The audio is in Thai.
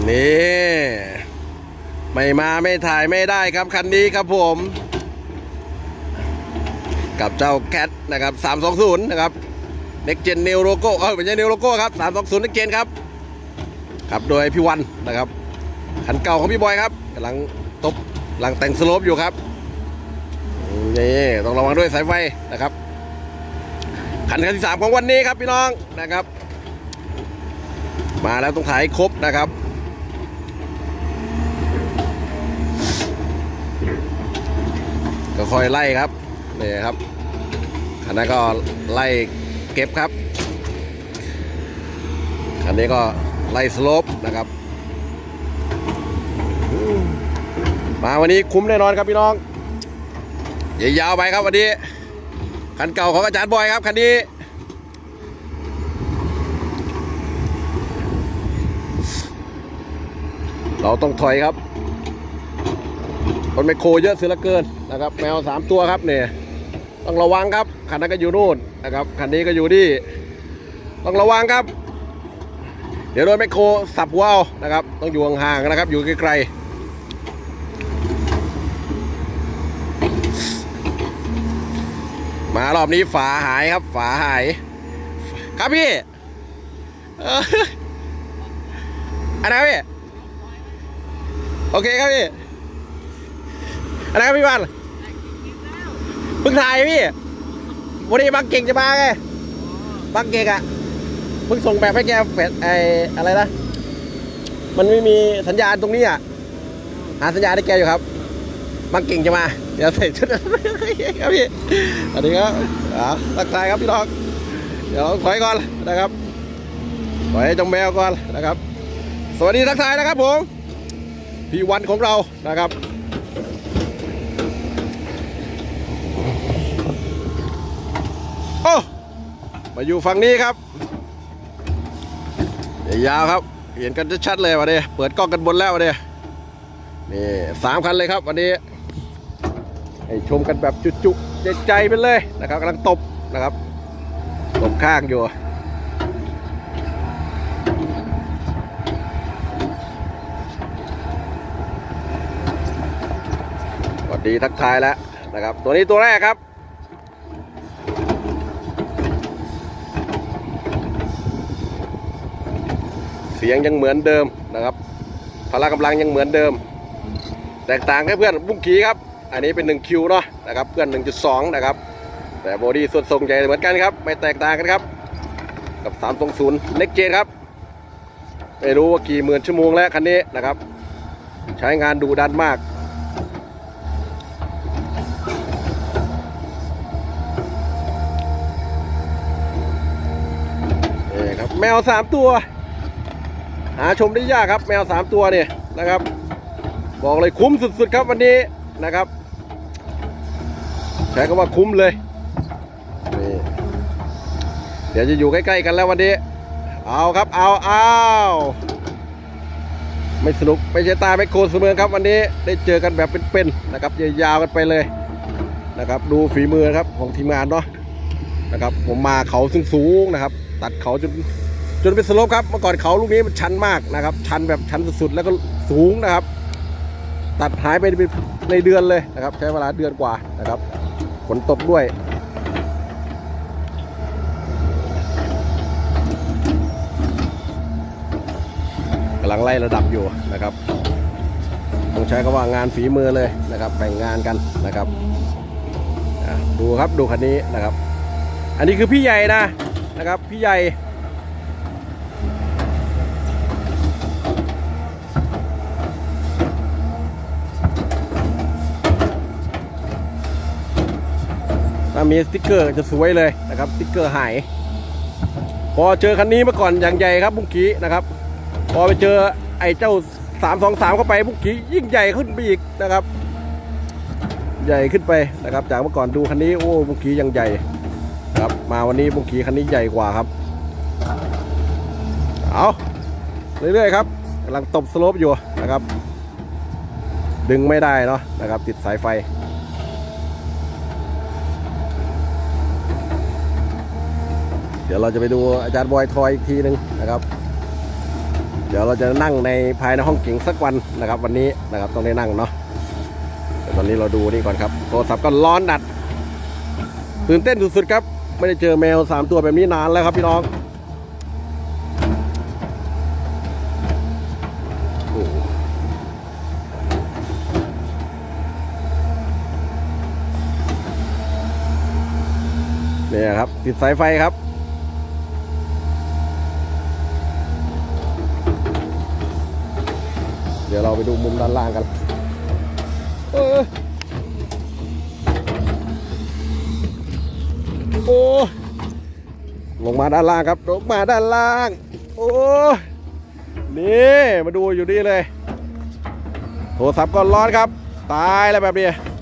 นี่ไม่มาไม่ถ่ายไม่ได้ครับคันนี้ครับผมกับเจ้าแคทนะครับ320นะครับ Next Gen New Logo ไม่ใช่ New Logo ครับ320 Next Gen ครับขับโดยพี่วันนะครับคันเก่าของพี่บอยครับกำลังแต่งสโลปอยู่ครับนี่ต้องระวังด้วยสายไฟนะครับคันที่3ของวันนี้ครับพี่น้องนะครับมาแล้วต้องถ่ายครบนะครับก็ค่อยไล่ครับนี่ครับคันนั้นก็ไล่เก็บครับคันนี้ก็ไล่สโลปนะครับมาวันนี้คุ้มแน่นอนครับพี่น้องยาวไปครับวันนี้คันเก่าของอาจารย์บอยครับคันนี้เราต้องถอยครับคนไมโครเยอะเสียเหลือเกินนะครับแมว3ตัวครับเนี่ยต้องระวังครับคันนั้นก็อยู่นู่นนะครับคันนี้ก็อยู่ที่ต้องระวังครับเดี๋ยวโดนไมโครสับหัวเอานะครับต้องอยู่ห่างๆนะครับอยู่ไกลๆมารอบนี้ฝาหายครับฝาหายครับพี่อันนั้นพี่โอเคครับพี่อันนั้นพี่วันเพิ่งถ่ายพี่วันนี้บางเก่งจะมาไงบางเก่งอะเพิ่งส่งแบบให้แกอะไรนะมันไม่มีสัญญาณตรงนี้อะหาสัญญาณให้แกอยู่ครับบางเก่งจะมาเดี๋ยวใส่ชุดครับพี่สวัสดีครับทักทายครับพี่น้องเดี๋ยวถอยก่อนนะครับถอยจงแมวก่อนนะครับสวัสดีทักทายนะครับผมพี่วันของเรานะครับโอ้มาอยู่ฝั่งนี้ครับยาวครับเห็นกันชัดเลยวันนี้เปิดกล้องกันบนแล้ววันนี้นี่3 คันเลยครับวันนี้ให้ชมกันแบบจุๆใจไปเลยนะครับกำลังตบนะครับตบข้างอยู่สวัสดีทักทายแล้วนะครับตัวนี้ตัวแรกครับเสียงยังเหมือนเดิมนะครับพละกำลังยังเหมือนเดิมแตกต่างแค่เพื่อนบุ้งขีครับอันนี้เป็น1 คิวเนาะนะครับเพื่อน 1.2 นะครับแต่บอดี้ส่วนทรงใหญ่เหมือนกันครับไม่แตกต่างกันครับกับ320 Next Gen ครับไม่รู้ว่ากี่หมื่นชั่วโมงแล้วคันนี้นะครับใช้งานดุดันมากนี่ครับแมว3 ตัวหาชมได้ยากครับแมว3 ตัวเนี่ยนะครับบอกเลยคุ้มสุดๆครับวันนี้นะครับใช้คำว่าคุ้มเลยนี่เดี๋ยวจะอยู่ใกล้ๆกันแล้ววันนี้เอาครับเอาไม่สนุกไม่ใช่ตาไม่โคเสมอครับวันนี้ได้เจอกันแบบเป็นๆนะครับยาวๆกันไปเลยนะครับดูฝีมือครับของทีมงานเนาะนะครับผมมาเขาสูงๆนะครับตัดเขาจนเป็นสโลปครับเมื่อก่อนเขาลูกนี้มันชันมากนะครับชันแบบชันสุดๆแล้วก็สูงนะครับตัดหายไปในเดือนเลยนะครับใช้เวลาเดือนกว่านะครับฝนตกด้วยกำลังไล่ระดับอยู่นะครับต้องใช้คำว่างานฝีมือเลยนะครับแบ่งงานกันนะครับดูครับดูคันนี้นะครับอันนี้คือพี่ใหญ่นะครับพี่ใหญ่ถ้ามีสติ๊กเกอร์จะสวยเลยนะครับสติ๊กเกอร์หายพอเจอคันนี้เมื่อก่อนอย่างใหญ่ครับบุ้งกี้นะครับพอไปเจอไอ้เจ้า323เข้าไปบุ้งกี้ยิ่งใหญ่ขึ้นไปอีกนะครับใหญ่ขึ้นไปนะครับจากเมื่อก่อนดูคันนี้โอ้บุ้งกี้ยังใหญ่ครับมาวันนี้บุ้งกี้คันนี้ใหญ่กว่าครับเอาเรื่อยๆครับกำลังตบสโลปอยู่นะครับดึงไม่ได้เนาะนะครับติดสายไฟเดี๋ยวเราจะไปดูอาจารย์บอยทอยอีกทีหนึ่งนะครับดี๋ยวเราจะนั่งในภายในห้องเก๋งสักวันนะครับวันนี้นะครับต้องได้นั่งเนาะแต่ตอนนี้เราดูนี่ก่อนครับโทรศัพท์ก็ร้อนดัดตื่นเต้นสุดๆครับไม่ได้เจอแมว3ตัวแบบนี้นานแล้วครับพี่น้องเนี่ยครับติดสายไฟครับเดี๋ยวเราไปดูมุมด้านล่างกันโอ้ลงมาด้านล่างครับลงมาด้านล่างโอ้นี่มาดูอยู่นี่เลยโทรศัพท์ก็ร้อนครับตายแล้วแบบนี้